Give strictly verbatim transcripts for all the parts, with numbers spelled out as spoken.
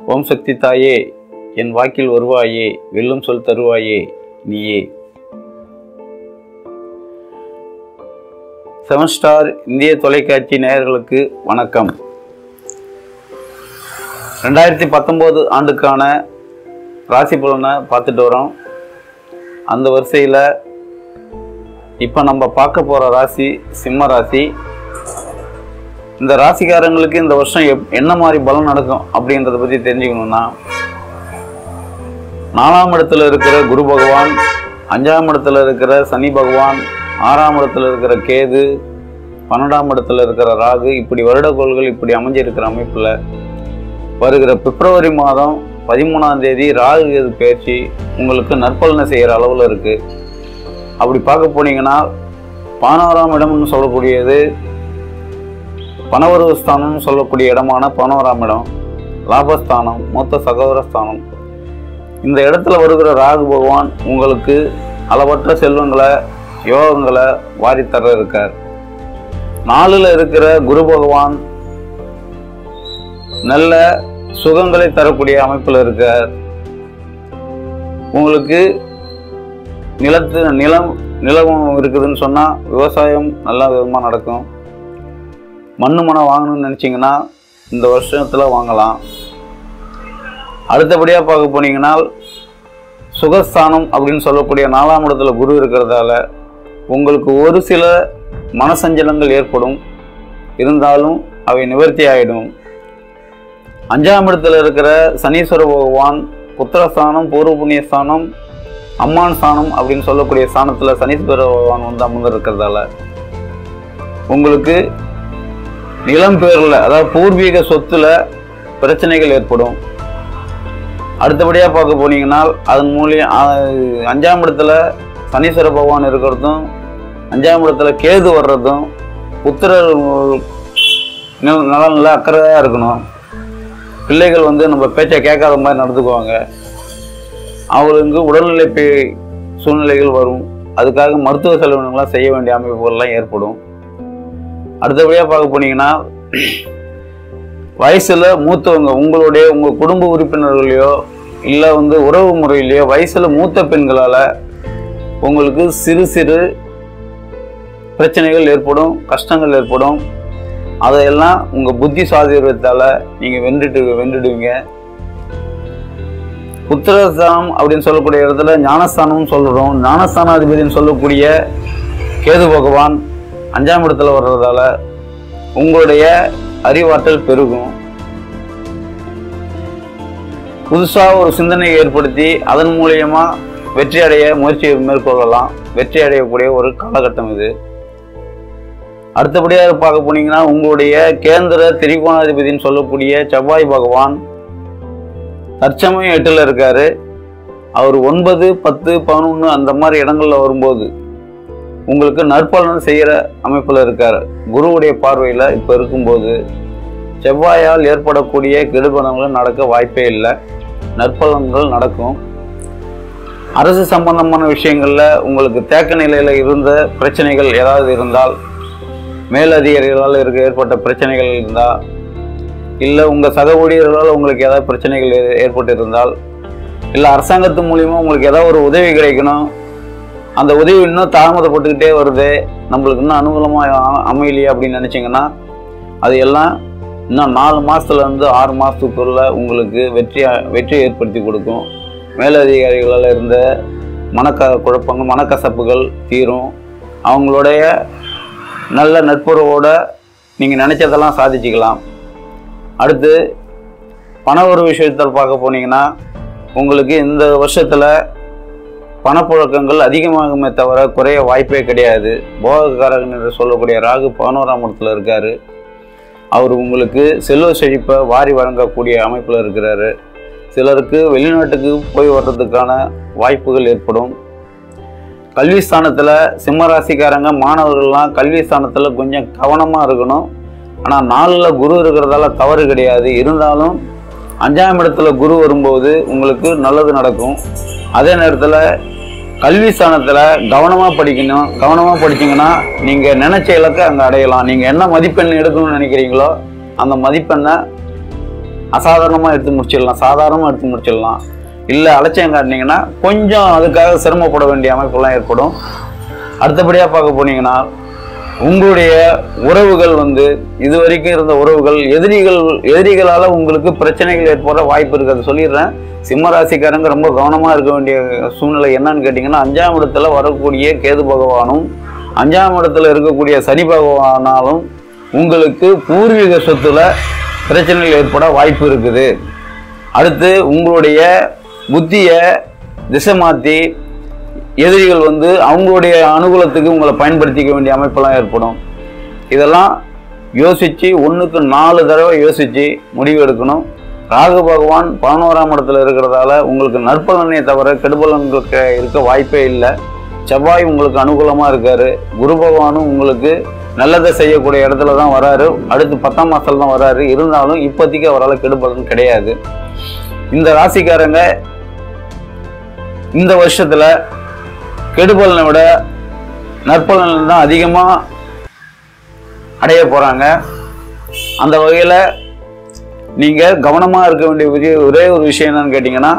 ஓம் சக்தி தாயே, என் வாக்கில் வருவாயே, வெல்லும் சொல் தருவாயே நீயே. செவன் ஸ்டார் இந்திய தொலைக்காட்சி நேயர்களுக்கு வணக்கம். ரெண்டாயிரத்தி பத்தொம்போது ஆண்டுக்கான ராசி பலனை பார்த்துட்டு வரோம். அந்த வரிசையில் இப்போ நம்ம பார்க்க போகிற ராசி சிம்ம ராசி. இந்த ராசிக்காரங்களுக்கு இந்த வருஷம் எப் என்ன மாதிரி பலன் நடக்கும் அப்படின்றத பற்றி தெரிஞ்சுக்கணுன்னா, நாலாம் இடத்துல இருக்கிற குரு பகவான், அஞ்சாம் இடத்துல இருக்கிற சனி பகவான், ஆறாம் இடத்துல இருக்கிற கேது, பன்னெண்டாம் இடத்துல இருக்கிற ராகு, இப்படி வருடக்கோள்கள் இப்படி அமைஞ்சிருக்கிற அமைப்பில் வருகிற பிப்ரவரி மாதம் பதிமூணாம் தேதி ராகு கேது பயிற்சி உங்களுக்கு நற்பலனை செய்கிற அளவில் இருக்குது. அப்படி பார்க்க போனீங்கன்னா, பதினோராம் இடம்னு சொல்லக்கூடியது பணவரவு ஸ்தானம்னு சொல்லக்கூடிய இடமான பதினோராம் இடம், லாபஸ்தானம், மூத்த சகோதரஸ்தானம். இந்த இடத்துல வருகிற ராகு பகவான் உங்களுக்கு அளவற்ற செல்வங்களை, யோகங்களை வாரித்தர இருக்கார். நாளில் இருக்கிற குரு பகவான் நல்ல சுகங்களை தரக்கூடிய அமைப்பில் இருக்கார். உங்களுக்கு நிலத்து நிலம் நிலம் இருக்குதுன்னு சொன்னால் விவசாயம் நல்ல விதமாக நடக்கும். மண்ணு மனம் வாங்கணும்னு நினச்சிங்கன்னா இந்த வருஷத்தில் வாங்கலாம். அடுத்தபடியாக பார்க்க போனீங்கன்னா, சுகஸ்தானம் அப்படின்னு சொல்லக்கூடிய நாலாம் இடத்துல குரு இருக்கிறதால உங்களுக்கு ஒரு சில மனசஞ்சலங்கள் ஏற்படும். இருந்தாலும் அவை நிவர்த்தி ஆகிடும். அஞ்சாம் இடத்துல இருக்கிற சனீஸ்வர பகவான் புத்திரஸ்தானம், பூர்வ புண்ணியஸ்தானம், அம்மான் ஸ்தானம் அப்படின்னு சொல்லக்கூடிய ஸ்தானத்தில் சனீஸ்வர பகவான் வந்து அமர்ந்து இருக்கிறதால உங்களுக்கு நிலம் பேரில், அதாவது பூர்வீக சொத்துல பிரச்சனைகள் ஏற்படும். அடுத்தபடியாக பார்க்க போனீங்கன்னா, அதன் மூலியம் அஞ்சாம் இடத்துல சனீஸ்வர பகவான் இருக்கிறதும், அஞ்சாம் இடத்துல கேது வர்றதும், புத்திரர் நலனில் அக்கறையாக இருக்கணும். பிள்ளைகள் வந்து நம்ம பேச்சை கேட்காத மாதிரி நடந்துக்குவாங்க. அவங்களுக்கு உடல்நிலை சூழ்நிலைகள் வரும். அதுக்காக மருத்துவ செலவினங்கள்லாம் செய்ய வேண்டிய அமைப்புகள்லாம் ஏற்படும். அடுத்தபடியாக பார்க்க போனீங்கன்னா, வயசில் மூத்தவங்க, உங்களுடைய உங்கள் குடும்ப உறுப்பினர்களையோ இல்லை வந்து உறவு முறையிலையோ வயசில் மூத்த பெண்களால் உங்களுக்கு சிறு சிறு பிரச்சனைகள் ஏற்படும், கஷ்டங்கள் ஏற்படும். அதையெல்லாம் உங்கள் புத்தி சாதுரியத்தால் நீங்கள் வென்றுட்டு வென்றுடுவீங்க. புத்திரஸ்தானம் அப்படின்னு சொல்லக்கூடிய இடத்துல ஞானஸ்தானம்னு சொல்கிறோம். ஞானஸ்தானாதிபதினு சொல்லக்கூடிய கேது பகவான் அஞ்சாம் இடத்துல வர்றதால உங்களுடைய அறிவாற்றல் பெருகும். புதுசாக ஒரு சிந்தனையை ஏற்படுத்தி அதன் மூலியமா வெற்றி அடைய முயற்சியை மேற்கொள்ளலாம். வெற்றி அடையக்கூடிய ஒரு காலகட்டம் இது. அடுத்தபடியாக பார்க்க போனீங்கன்னா, உங்களுடைய கேந்திர திரிகோணாதிபதினு சொல்லக்கூடிய செவ்வாய் பகவான் தற்சமயம் எட்டுல இருக்காரு. அவர் ஒன்பது, பத்து, பதினொன்று அந்த மாதிரி இடங்கள்ல வரும்போது உங்களுக்கு நற்பலன் செய்கிற அமைப்பில் இருக்கார். குருவுடைய பார்வையில் இப்போ இருக்கும்போது செவ்வாயால் ஏற்படக்கூடிய கெடுபலன்கள் நடக்க வாய்ப்பே இல்லை. நற்பலன்கள் நடக்கும். அரசு சம்பந்தமான விஷயங்களில் உங்களுக்கு தேக்க நிலையில் இருந்த பிரச்சனைகள் ஏதாவது இருந்தால், மேலதிகாரிகளால் இருக்க ஏற்பட்ட பிரச்சனைகள் இருந்தால், இல்லை உங்கள் சக ஊழியர்களால் உங்களுக்கு ஏதாவது பிரச்சனைகள் ஏற்பட்டு இருந்தால், இல்லை அரசாங்கத்து மூலியமாக உங்களுக்கு ஏதாவது ஒரு உதவி கிடைக்கணும், அந்த உதவி இன்னும் தாமதப்பட்டுக்கிட்டே வருது, நம்மளுக்கு இன்னும் அனுகூலமாக அமையலையே அப்படின்னு நினச்சிங்கன்னா, அது எல்லாம் இன்னும் நாலு மாதத்துலேருந்து ஆறு மாதத்துக்குள்ள உங்களுக்கு வெற்றி வெற்றி ஏற்படுத்தி கொடுக்கும். மேலதிகாரிகளால் இருந்த மனக்க குழப்பங்கள், மனக்கசப்புகள் தீரும். அவங்களுடைய நல்ல நட்புறவோடு நீங்கள் நினச்சதெல்லாம் சாதிச்சுக்கலாம். அடுத்து பண ஒரு விஷயத்தில் பார்க்க போனீங்கன்னா, உங்களுக்கு இந்த வருஷத்தில் பணப்புழக்கங்கள் அதிகமாகுமே தவிர குறைய வாய்ப்பே கிடையாது. போகக்காரகன் என்று சொல்லக்கூடிய ராகு பதினோராம் இடத்துல இருக்காரு. அவர் உங்களுக்கு செல்வ செழிப்பை வாரி வழங்கக்கூடிய அமைப்பில் இருக்கிறாரு. சிலருக்கு வெளிநாட்டுக்கு போய் வர்றதுக்கான வாய்ப்புகள் ஏற்படும். கல்வி ஸ்தானத்தில் சிம்ம ராசிக்காரங்க மாணவர்கள்லாம் கல்வி ஸ்தானத்தில் கொஞ்சம் கவனமாக இருக்கணும். ஆனால் நாளில் குரு இருக்கிறதால தவறு கிடையாது. இருந்தாலும் அஞ்சாம் இடத்துல குரு வரும்போது உங்களுக்கு நல்லது நடக்கும். அதே நேரத்தில் கல்வி ஸ்தானத்தில் கவனமாக படிக்கணும். கவனமாக படிச்சிங்கன்னா நீங்கள் நினச்ச இலக்கை அங்கே அடையலாம். நீங்கள் என்ன மதிப்பெண் எடுக்கணும்னு நினைக்கிறீங்களோ அந்த மதிப்பெண்ணை அசாதாரணமாக எடுத்து முடிச்சிடலாம், சாதாரணமாக எடுத்து முடிச்சிடலாம். இல்லை அலட்சியம் காட்டினீங்கன்னா கொஞ்சம் அதுக்காக சிரமப்பட வேண்டிய அமைப்பெல்லாம் ஏற்படும். அடுத்தபடியாக பார்க்க போனீங்கன்னா உங்களுடைய உறவுகள் வந்து இது வரைக்கும் இருந்த உறவுகள் எதிரிகள் எதிரிகளால் உங்களுக்கு பிரச்சனைகள் ஏற்பட வாய்ப்பு இருக்குது. அது சொல்லிடுறேன். சிம்மராசிக்காரங்க ரொம்ப கவனமாக இருக்க வேண்டிய சூழ்நிலை என்னன்னு கேட்டிங்கன்னா, அஞ்சாம் இடத்துல வரக்கூடிய கேது பகவானும் அஞ்சாம் இடத்துல இருக்கக்கூடிய சனி பகவானாலும் உங்களுக்கு பூர்வீக சொத்துல பிரச்சனைகள் ஏற்பட வாய்ப்பு இருக்குது. அடுத்து உங்களுடைய புத்தியை திசை மாற்றி எதிரிகள் வந்து அவங்களுடைய அனுகூலத்துக்கு உங்களை பயன்படுத்திக்க வேண்டிய அமைப்பெல்லாம் ஏற்படும். இதெல்லாம் யோசித்து ஒன்றுக்கு நாலு தடவை யோசித்து முடிவு எடுக்கணும். ராகு பகவான் பதினோராம் இடத்துல இருக்கிறதால உங்களுக்கு நற்பலனை தவிர கெடுபலன்களுக்கு இருக்க வாய்ப்பே இல்லை. செவ்வாய் உங்களுக்கு அனுகூலமாக இருக்கார். குரு பகவானும் உங்களுக்கு நல்லதை செய்யக்கூடிய இடத்துல தான் வராரு. அடுத்து பத்தாம் மாதத்தில் தான் வராரு. இருந்தாலும் இப்போதைக்கு அவரால் கெடுபலன் கிடையாது. இந்த ராசிக்காரங்க இந்த வருஷத்துல கெடுபலனை விட நற்பலன் தான் அதிகமாக அடைய போகிறாங்க. அந்த வகையில் நீங்கள் கவனமாக இருக்க வேண்டிய ஒரே ஒரு விஷயம் என்னன்னு கேட்டிங்கன்னா,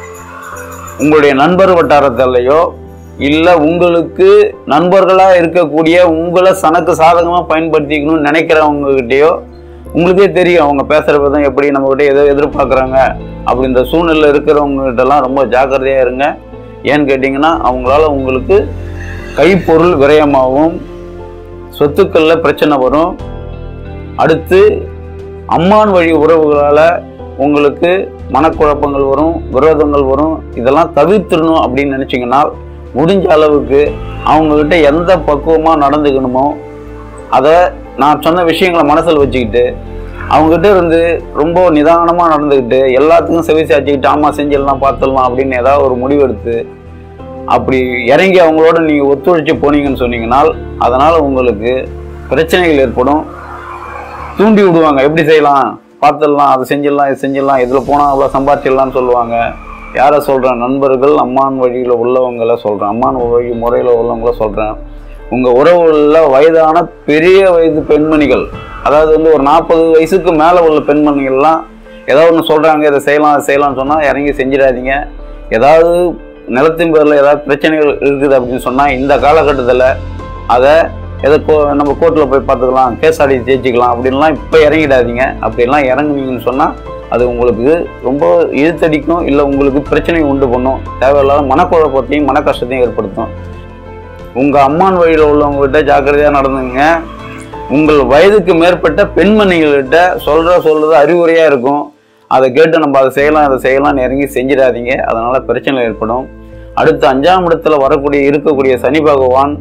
உங்களுடைய நண்பர் வட்டாரத்திலையோ இல்லை உங்களுக்கு நண்பர்களாக இருக்கக்கூடிய உங்களை சனக்கு சாதகமாக பயன்படுத்திக்கணும்னு நினைக்கிறவங்ககிட்டயோ உங்களுக்கே தெரியும் அவங்க பேசுகிற விதம் எப்படி, நம்மகிட்ட எதோ எதிர்பார்க்குறாங்க. அப்படி இந்த சூழ்நிலை இருக்கிறவங்ககிட்டலாம் ரொம்ப ஜாக்கிரதையாக இருங்க. ஏன்னு கேட்டிங்கன்னா அவங்களால உங்களுக்கு கைப்பொருள் விரயமாகவும் சொத்துக்களில் பிரச்சனை வரும். அடுத்து அம்மான் வழி உறவுகளால் உங்களுக்கு மனக்குழப்பங்கள் வரும், விரோதங்கள் வரும். இதெல்லாம் தவிர்த்துடணும் அப்படின்னு நினச்சிங்கன்னா முடிஞ்ச அளவுக்கு அவங்கக்கிட்ட எந்த பக்குவமாக நடந்துக்கணுமோ அதை நான் சொன்ன விஷயங்களை மனசில் வச்சுக்கிட்டு அவங்ககிட்ட இருந்து ரொம்ப நிதானமாக நடந்துக்கிட்டு எல்லாத்துக்கும் செவி சாய்ச்சிக்கிட்டு ஆமாம் செஞ்சிடலாம் பார்த்துடலாம் அப்படின்னு ஏதாவது ஒரு முடிவு எடுத்து அப்படி இறங்கி அவங்களோட நீங்கள் ஒத்துழைச்சி போனீங்கன்னு சொன்னீங்கன்னால் அதனால் உங்களுக்கு பிரச்சனைகள் ஏற்படும். தூண்டி விடுவாங்க, எப்படி செய்யலாம் பார்த்துடலாம், அதை செஞ்சிடலாம், இது செஞ்சிடலாம், இதில் போனால் அவ்வளோ சம்பாதிச்சிடலான்னு சொல்லுவாங்க. யாரை சொல்கிறேன்? நண்பர்கள், அம்மான் வழியில் உள்ளவங்களை சொல்கிறேன், அம்மான் வழி முறையில் உள்ளவங்கள சொல்கிறேன். உங்கள் உறவுகளில் வயதான பெரிய வயது பெண்மணிகள், அதாவது வந்து ஒரு நாற்பது வயசுக்கு மேலே உள்ள பெண்மணிகள்லாம் ஏதாவது ஒன்று சொல்கிறாங்க, இதை செய்யலாம் அதை செய்யலாம்னு சொன்னால் இறங்கி செஞ்சிடாதீங்க. ஏதாவது நிலத்தின் பேரில் ஏதாவது பிரச்சனைகள் இருக்குது அப்படின்னு சொன்னால் இந்த காலகட்டத்தில் அதை எதை கோ நம்ம கோர்ட்டில் போய் பார்த்துக்கலாம், கேஸ் ஆடி ஜெயிச்சிக்கலாம் அப்படின்லாம் இப்போ இறங்கிடாதீங்க. அப்படின்லாம் இறங்குனீங்கன்னு சொன்னால் அது உங்களுக்கு ரொம்ப இழுத்தடிக்கும், இல்லை உங்களுக்கு பிரச்சனை உண்டு பண்ணும், தேவையில்லாத மனக்குழப்பத்தையும் மன கஷ்டத்தையும் ஏற்படுத்தும். உங்கள் அம்மான் வழியில் உள்ளவங்ககிட்ட ஜாக்கிரதையாக நடந்துங்க. உங்கள் வயதுக்கு மேற்பட்ட பெண்மணிகள்கிட்ட சொல்கிற சொல்கிறது அறிவுரையாக இருக்கும். அதை கேட்டு நம்ம அதை செய்யலாம் அதை செய்யலாம்னு இறங்கி செஞ்சிடாதீங்க. அதனால் பிரச்சனை ஏற்படும். அடுத்து அஞ்சாம் இடத்துல வரக்கூடிய இருக்கக்கூடிய சனி பகவான்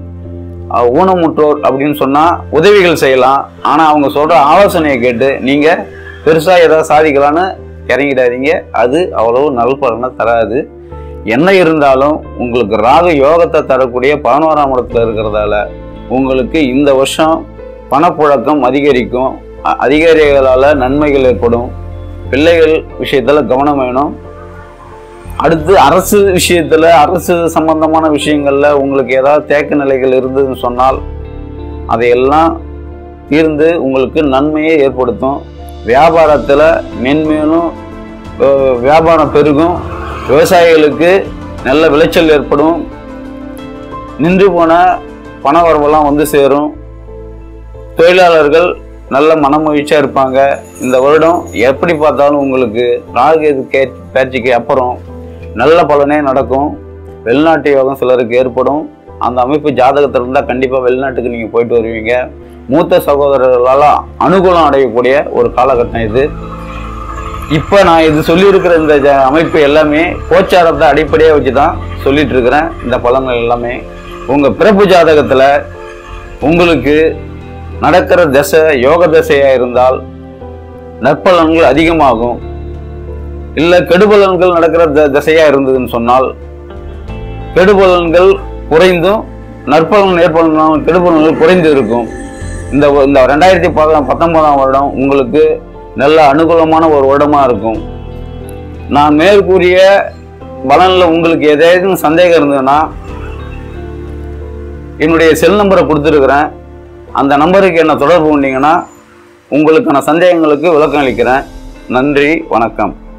ஊனமுற்றோர் அப்படின்னு சொன்னால் உதவிகள் செய்யலாம். ஆனால் அவங்க சொல்கிற ஆலோசனையை கேட்டு நீங்கள் பெருசாக ஏதாவது சாதிக்கலான்னு இறங்கிடாதீங்க. அது அவ்வளவு நல்பலனை தராது. என்ன இருந்தாலும் உங்களுக்கு ராகு யோகத்தை தரக்கூடிய பதினோராம் இடத்துல இருக்கிறதால உங்களுக்கு இந்த வருஷம் பணப்புழக்கம் அதிகரிக்கும். அதிகாரிகளால் நன்மைகள் ஏற்படும். பிள்ளைகள் விஷயத்தில் கவனம் வேணும். அடுத்து அரசு விஷயத்தில் அரசு சம்பந்தமான விஷயங்களில் உங்களுக்கு ஏதாவது தேக்க நிலைகள் இருந்ததுன்னு சொன்னால் அதையெல்லாம் தீர்ந்து உங்களுக்கு நன்மையை ஏற்படுத்தும். வியாபாரத்தில் மென்மேலும் வியாபாரம் பெருகும். விவசாயிகளுக்கு நல்ல விளைச்சல் ஏற்படும். நின்று போன பண வரவெல்லாம் வந்து சேரும். தொழிலாளர்கள் நல்ல மனமகிழ்ச்சியாக இருப்பாங்க. இந்த வருடம் எப்படி பார்த்தாலும் உங்களுக்கு ராகு கே பயிற்சிக்கு அப்புறம் நல்ல பலனே நடக்கும். வெளிநாட்டு யோகம் சிலருக்கு ஏற்படும். அந்த அமைப்பு ஜாதகத்தில் இருந்தால் கண்டிப்பாக வெளிநாட்டுக்கு நீங்கள் போயிட்டு வருவீங்க. மூத்த சகோதரர்களால் அனுகூலம் அடையக்கூடிய ஒரு காலகட்டம் இது. இப்போ நான் இது சொல்லியிருக்கிற இந்த அமைப்பு எல்லாமே கோச்சாரத்தை அடிப்படையாக வச்சு தான் சொல்லிட்டு இருக்கிறேன். இந்த பலன்கள் எல்லாமே உங்கள் பிறப்பு ஜாதகத்தில் உங்களுக்கு நடக்கிற தசை யோக தசையாக இருந்தால் நற்பலன்கள் அதிகமாகும். இல்லை கெடுபலன்கள் நடக்கிற த தசையாக இருந்ததுன்னு சொன்னால் கெடுபலன்கள் குறைந்தும் நற்பலன் ஏற்படும் கெடுபலன்கள் குறைந்து இருக்கும். இந்த இந்த ரெண்டாயிரத்தி பத பத்தொன்பதாம் வருடம் உங்களுக்கு நல்ல அனுகூலமான ஒரு வருடமாக இருக்கும். நான் மேற்கூறிய பலனில் உங்களுக்கு ஏதேனும் சந்தேகம் இருந்ததுன்னா என்னுடைய செல் நம்பரை கொடுத்துருக்குறேன். அந்த நம்பருக்கு என்ன தொடர்பு கொண்டீங்கன்னா உங்களுக்கான சந்தேகங்களுக்கு விளக்கம் அளிக்கிறேன். நன்றி, வணக்கம்.